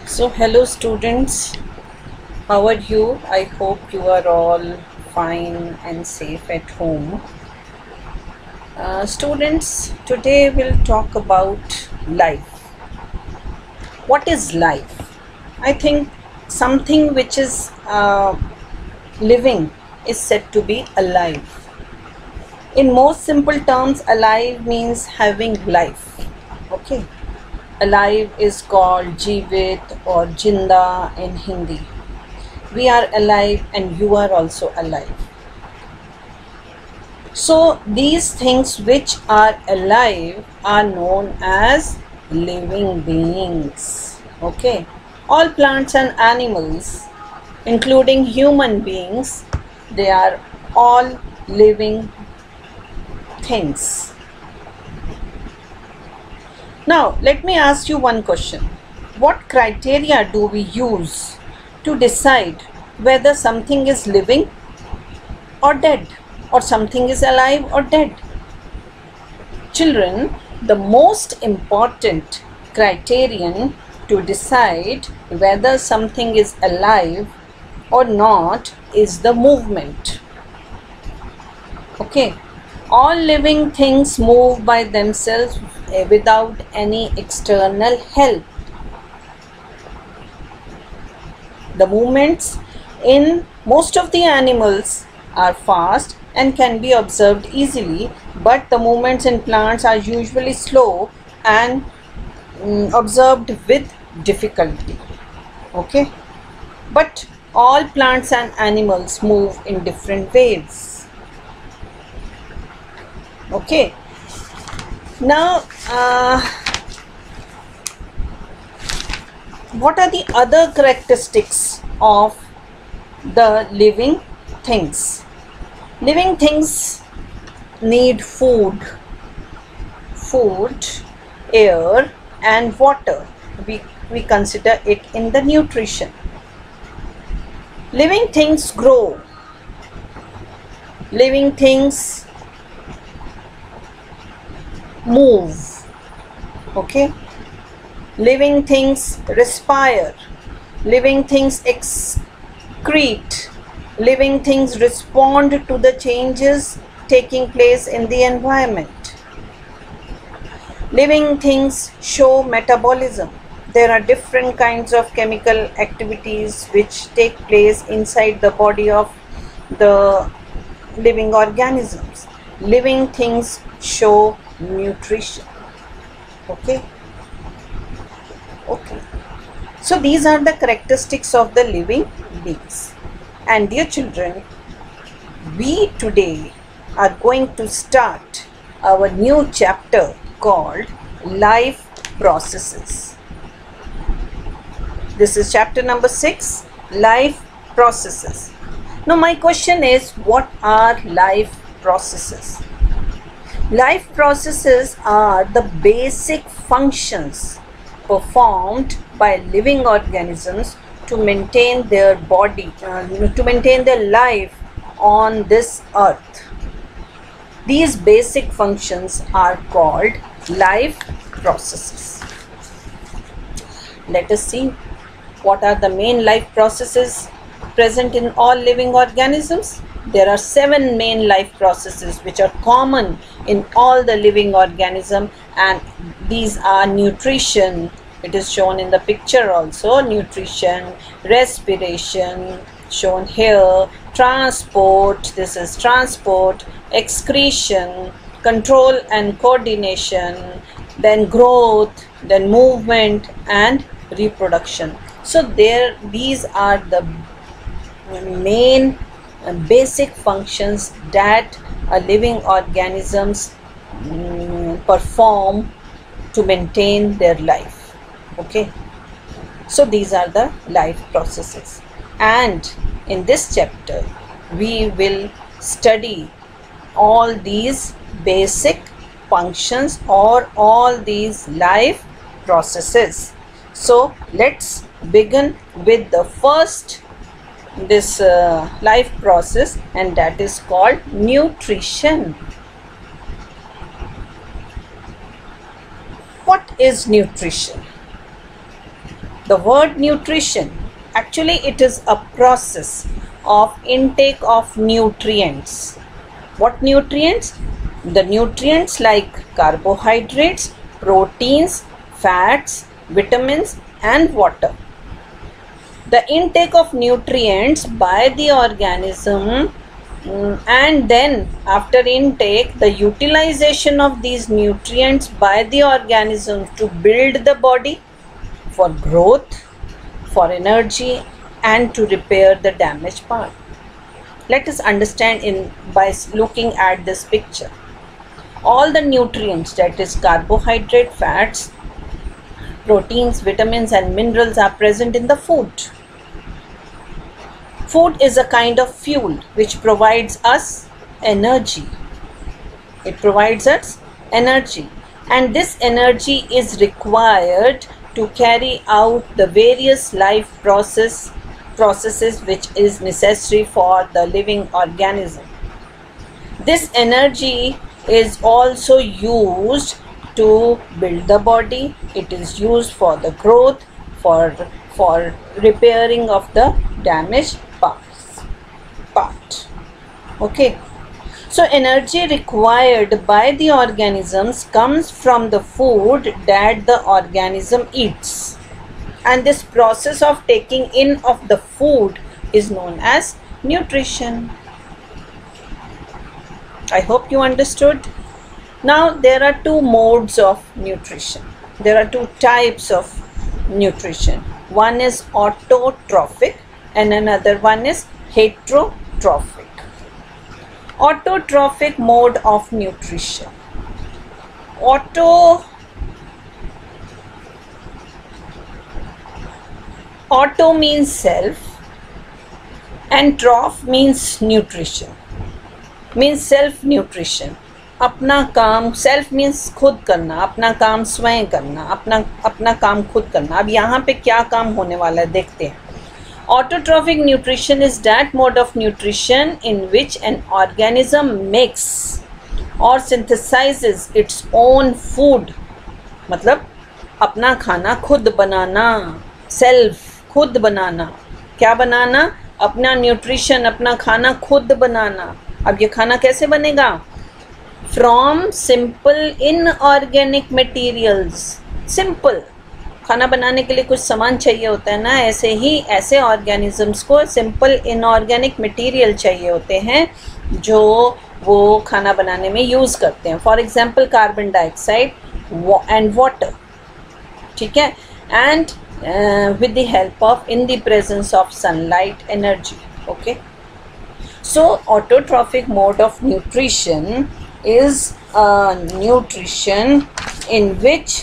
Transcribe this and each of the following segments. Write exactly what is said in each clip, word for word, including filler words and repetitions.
So hello students, how are you? I hope you are all fine and safe at home. Uh, students, today we'll talk about life. What is life? I think something which is uh, living is said to be alive. In most simple terms, alive means having life. Okay. Alive is called Jeevit or Jinda in Hindi. We are alive and you are also alive. So these things which are alive are known as living beings. Okay. All plants and animals, including human beings, they are all living things. Now let me ask you one question. What criteria do we use to decide whether something is living or dead, or something is alive or dead? Children, the most important criterion to decide whether something is alive or not is the movement. Okay, all living things move by themselves without any external help. The movements in most of the animals are fast and can be observed easily, but the movements in plants are usually slow and um, observed with difficulty. Okay, but all plants and animals move in different ways. Okay, now uh, what are the other characteristics of the living things? Living things need food, food, air and water. We, we consider it in the nutrition. Living things grow. Living things move. Okay. Living things respire. Living things excrete. Living things respond to the changes taking place in the environment. Living things show metabolism. There are different kinds of chemical activities which take place inside the body of the living organisms. Living things show nutrition. Okay. Okay. So these are the characteristics of the living beings. And dear children, we today are going to start our new chapter called Life Processes. This is chapter number six, Life Processes. Now my question is, what are life processes? Life processes are the basic functions performed by living organisms to maintain their body, uh, to maintain their life on this earth. These basic functions are called life processes. Let us see what are the main life processes present in all living organisms. There are seven main life processes which are common in all the living organism, and these are nutrition. It is shown in the picture also. Nutrition, respiration, shown here, transport, this is transport, excretion, control and coordination, then growth, then movement and reproduction. So there, these are the main uh, basic functions that a living organisms um, perform to maintain their life. Okay, so these are the life processes, and in this chapter we will study all these basic functions or all these life processes. So let's begin with the first this uh, life process, and that is called nutrition. What is nutrition? The word nutrition, actually it is a process of intake of nutrients. What nutrients? The nutrients like carbohydrates, proteins, fats, vitamins and water. The intake of nutrients by the organism, and then after intake the utilization of these nutrients by the organism to build the body for growth, for energy and to repair the damaged part. Let us understand in by looking at this picture. All the nutrients, that is carbohydrate, fats, proteins, vitamins and minerals are present in the food. Food is a kind of fuel which provides us energy. It provides us energy, and this energy is required to carry out the various life process processes which is necessary for the living organism. This energy is also used to build the body. It is used for the growth, for for repairing of the damaged parts part. Okay, so energy required by the organisms comes from the food that the organism eats, and this process of taking in of the food is known as nutrition. I hope you understood. Now there are two modes of nutrition. There are two types of nutrition. One is autotrophic and another one is heterotrophic. Autotrophic mode of nutrition. Auto Auto means self and troph means nutrition, means self nutrition. अपना काम, self means खुद करना, अपना काम स्वयं करना, अपना अपना काम खुद करना. अब यहाँ पे क्या काम होने वाला है देखते हैं. Autotrophic nutrition is that mode of nutrition in which an organism makes or synthesizes its own food. मतलब अपना खाना खुद बनाना, सेल्फ खुद बनाना. क्या बनाना? अपना न्यूट्रिशन, अपना खाना खुद बनाना. अब ये खाना कैसे बनेगा? From simple inorganic materials. Simple खाना बनाने के लिए कुछ सामान चाहिए होता है ना, ऐसे ही ऐसे ऑर्गेनिजम्स को सिंपल इनऑर्गेनिक मटेरियल चाहिए होते हैं जो वो खाना बनाने में यूज़ करते हैं. For example carbon dioxide and water. ठीक है, and with the help of, in the presence of sunlight, energy. Okay, so autotrophic mode of nutrition is a nutrition in which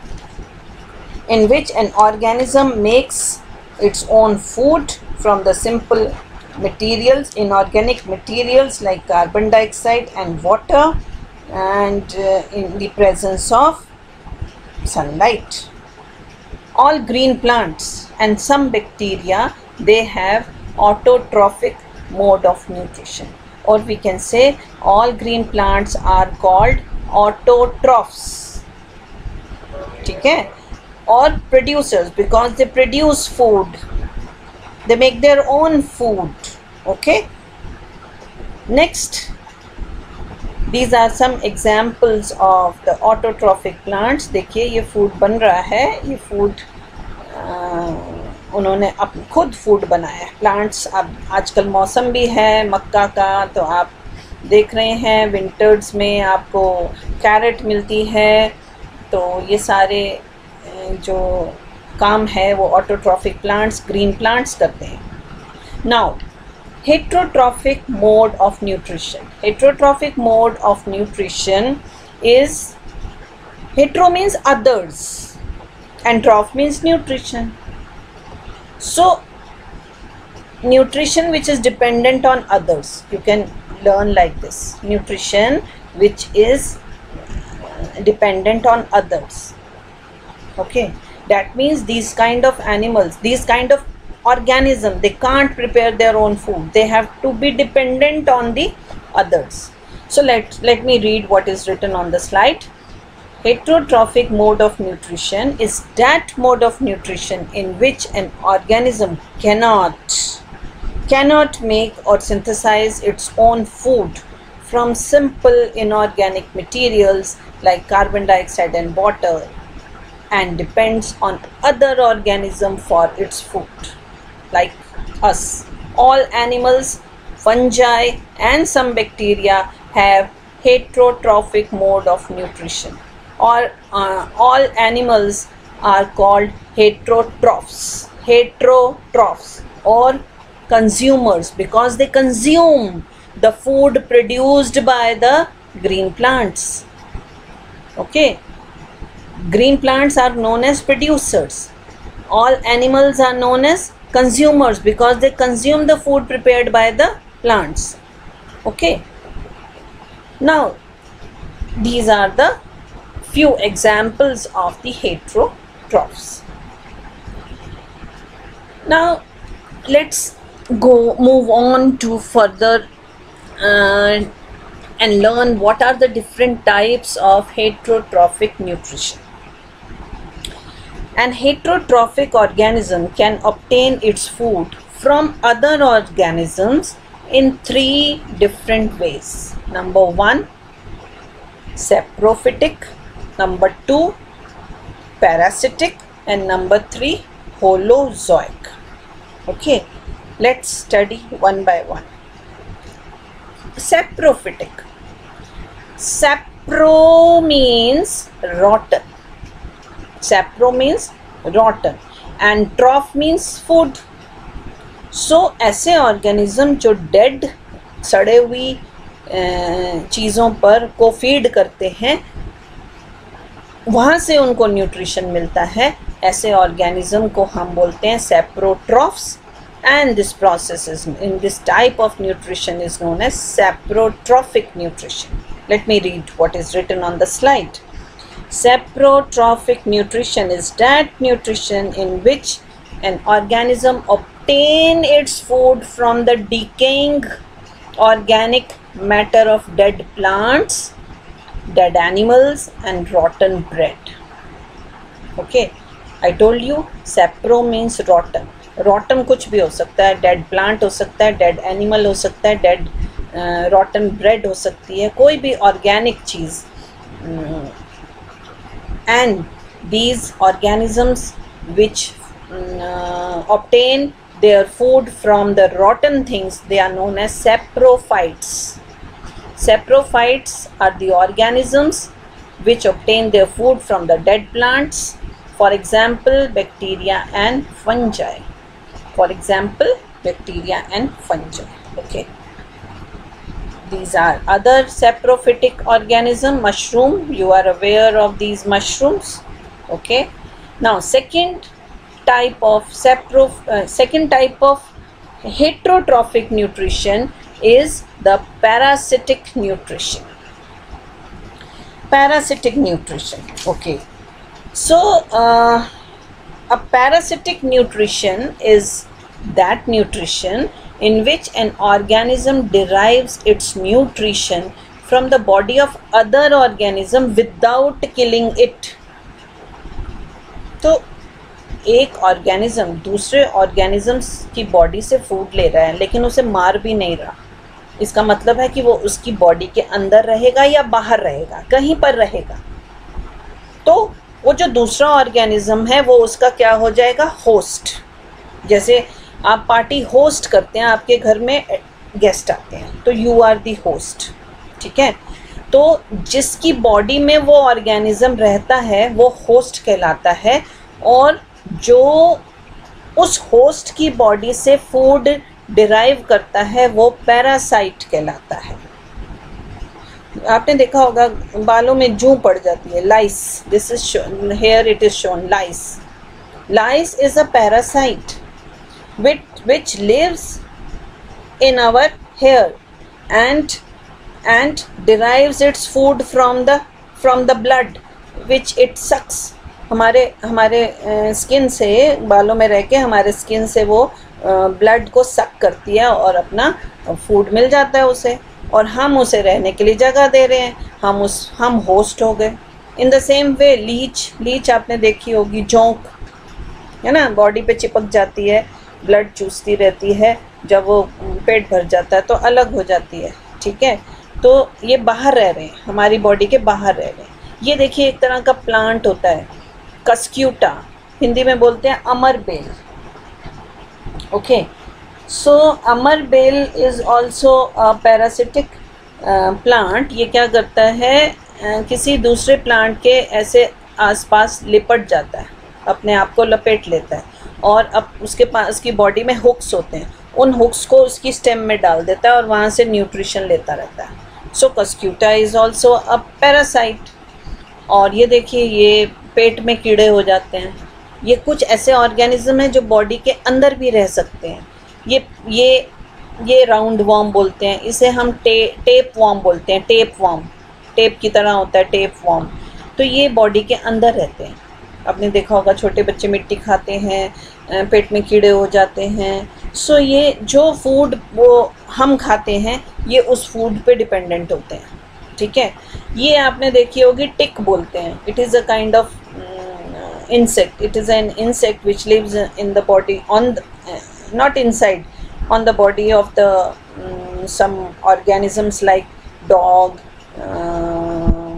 in which an organism makes its own food from the simple materials, inorganic materials like carbon dioxide and water, and uh, in the presence of sunlight. All green plants and some bacteria, they have autotrophic mode of nutrition, or we can say all green plants are called autotrophs. ठीक है, or producers, because they produce food, they make their own food. Okay, next, these are some examples of the autotrophic plants. देखिए ये food बन रहा है, ये food उन्होंने अब खुद फूड बनाया है. प्लांट्स, अब आजकल मौसम भी है मक्का का, तो आप देख रहे हैं विंटर्स में आपको कैरेट मिलती है. तो ये सारे जो काम है वो ऑटोट्रॉफिक प्लांट्स, ग्रीन प्लांट्स करते हैं. Now heterotrophic mode of nutrition. Heterotrophic mode of nutrition is, hetero means others and troph means nutrition. So nutrition which is dependent on others, you can learn like this. Nutrition which is dependent on others. Okay, that means these kind of animals, these kind of organism, they can't prepare their own food, they have to be dependent on the others. So let let me read what is written on the slide. Heterotrophic mode of nutrition is that mode of nutrition in which an organism cannot cannot make or synthesize its own food from simple inorganic materials like carbon dioxide and water, and depends on other organisms for its food, like us. All animals, fungi and some bacteria have heterotrophic mode of nutrition, or uh, all animals are called heterotrophs heterotrophs or consumers, because they consume the food produced by the green plants. Okay, green plants are known as producers. All animals are known as consumers because they consume the food prepared by the plants. Okay, now these are the few examples of the heterotrophs. Now let's go move on to further uh, and learn what are the different types of heterotrophic nutrition. An heterotrophic organism can obtain its food from other organisms in three different ways. Number one, saprophytic. Number two, parasitic. And number three, holozoic. Okay, let's study one by one. Saprophytic. Sapro means rotten. Sapro means rotten and troph means food. So ऐसे organism जो dead सड़े हुई चीज़ों पर को feed करते हैं, वहाँ से उनको न्यूट्रिशन मिलता है, ऐसे ऑर्गेनिज्म को हम बोलते हैं सैप्रोट्रॉफ्स. And this process is in this type of nutrition is known as saprotrophic nutrition. Let me read what is written on the slide. Saprotrophic nutrition is that nutrition in which an organism obtain its food from the decaying organic matter of dead plants, dead animals and rotten bread. Okay, I told you sapro means rotten. रॉटन कुछ भी हो सकता है, dead plant हो सकता है, dead animal हो सकता है, डेड रॉटन ब्रेड हो सकती है, कोई भी ऑर्गेनिक चीज़. And these organisms which obtain their food from the rotten things, they are known as saprophytes. Saprophytes are the organisms which obtain their food from the dead plants, for example bacteria and fungi. For example, bacteria and fungi. Okay. These are other saprophytic organism. Mushroom, you are aware of these mushrooms. Okay. Now, second type of sapro, uh, second type of heterotrophic nutrition is the parasitic nutrition. Parasitic nutrition. Okay. So, uh, a parasitic nutrition is that nutrition in which an organism derives its nutrition from the body of other organism without killing it. तो एक organism दूसरे organisms की body से food ले रहा है लेकिन उसे मार भी नहीं रहा, इसका मतलब है कि वो उसकी बॉडी के अंदर रहेगा या बाहर रहेगा, कहीं पर रहेगा. तो वो जो दूसरा ऑर्गेनिज्म है वो उसका क्या हो जाएगा, होस्ट. जैसे आप पार्टी होस्ट करते हैं, आपके घर में गेस्ट आते हैं, तो यू आर दी होस्ट. ठीक है, तो जिसकी बॉडी में वो ऑर्गेनिज्म रहता है वो होस्ट कहलाता है, और जो उस होस्ट की बॉडी से फूड डिराइव करता है वो पैरासाइट कहलाता है. आपने देखा होगा बालों में जूं पड़ जाती है, lice. This is here it is shown lice. Lice is a parasite which which lives in our hair and and derives its food from the from the blood which it sucks. हमारे हमारे skin से, बालों में रह के हमारे skin से वो ब्लड को सक करती है और अपना फूड मिल जाता है उसे, और हम उसे रहने के लिए जगह दे रहे हैं. हम उस हम होस्ट हो गए. In the same way leech, leech आपने देखी होगी, जोंक है ना, बॉडी पे चिपक जाती है, ब्लड चूसती रहती है, जब वो पेट भर जाता है तो अलग हो जाती है, ठीक है। तो ये बाहर रह रहे हैं, हमारी बॉडी के बाहर रह रहे हैं। ये देखिए एक तरह का प्लांट होता है कस्क्यूटा, हिंदी में बोलते हैं अमर बेल। Okay, so amar bel is also a parasitic plant. ये क्या करता है, uh, किसी दूसरे प्लांट के ऐसे आसपास लिपट जाता है, अपने आप को लपेट लेता है, और अब उसके पास उसकी बॉडी में हुक्स होते हैं, उन हुक्स को उसकी स्टेम में डाल देता है और वहाँ से न्यूट्रिशन लेता रहता है। So cuscuta is also a parasite. और ये देखिए ये पेट में कीड़े हो जाते हैं। ये कुछ ऐसे ऑर्गेनिज्म हैं जो बॉडी के अंदर भी रह सकते हैं। ये ये ये राउंड वॉर्म बोलते हैं, इसे हम टे टेप वॉर्म बोलते हैं, टेप वॉर्म, टेप की तरह होता है टेप वॉर्म। तो ये बॉडी के अंदर रहते हैं। आपने देखा होगा छोटे बच्चे मिट्टी खाते हैं, पेट में कीड़े हो जाते हैं। सो ये जो फूड वो हम खाते हैं ये उस फूड पे डिपेंडेंट होते हैं, ठीक है। ये आपने देखी होगी टिक बोलते हैं। It is a kind of insect. It is an insect which lives in the body on the, uh, not inside, on the body of the um, some organisms like dog, uh,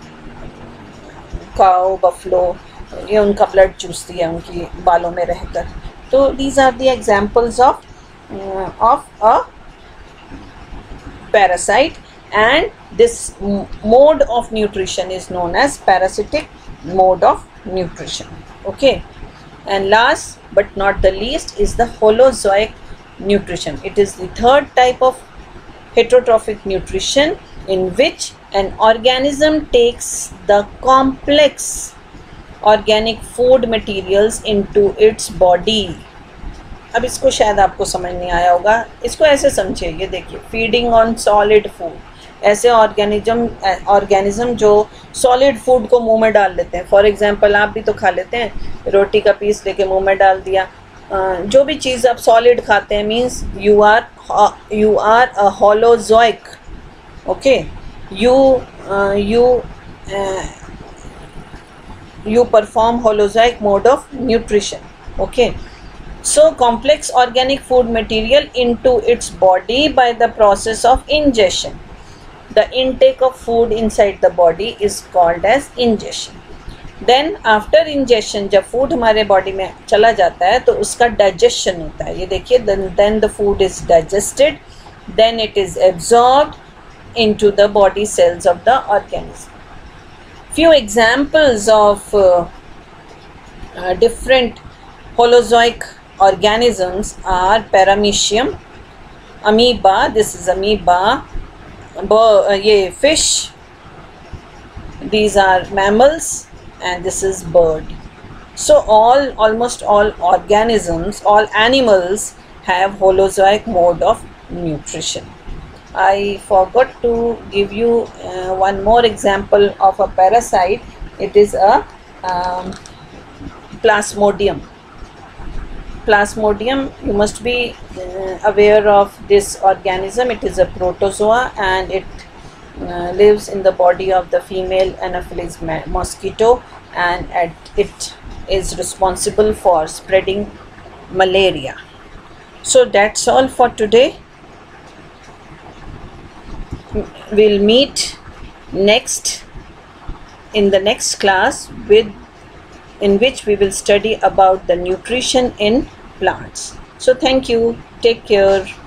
cow, buffalo. ये उनका blood चूसती है उनकी बालों में रहकर। तो these are the examples of uh, of a parasite, and this mode of nutrition is known as parasitic mode of nutrition. Okay, and last but not the least is the holozoic nutrition. It is the third type of heterotrophic nutrition in which an organism takes the complex organic food materials into its body. अब इसको शायद आपको समझ नहीं आया होगा, इसको ऐसे समझिए। ये देखिए फीडिंग ऑन सॉलिड फूड, ऐसे ऑर्गेनिज्म ऑर्गेनिज्म जो सॉलिड फूड को मुंह में डाल लेते हैं। फॉर एग्जांपल आप भी तो खा लेते हैं, रोटी का पीस लेके मुंह में डाल दिया। जो भी चीज़ आप सॉलिड खाते हैं means you are you are a holozoic. Okay, you you you perform holozoic mode of nutrition. Okay, so complex organic food material into its body by the process of ingestion. The intake of food inside the body is called as ingestion. Then after ingestion, जब food हमारे body में चला जाता है तो उसका digestion होता है। ये देखिए, then then the food is digested, then it is absorbed into the body cells of the organism. Few examples of uh, uh, different holozoic organisms are paramecium, amoeba, this is amoeba, uh, ye fish, these are mammals, and this is bird. So all almost all organisms, all animals have holozoic mode of nutrition. I forgot to give you uh, one more example of a parasite. It is a um, plasmodium. Plasmodium, you must be uh, aware of this organism. It is a protozoa and it uh, lives in the body of the female Anopheles mosquito, and at, it is responsible for spreading malaria. So that's all for today. We'll meet next in the next class with in which we will study about the nutrition in plants. So thank you. Take care.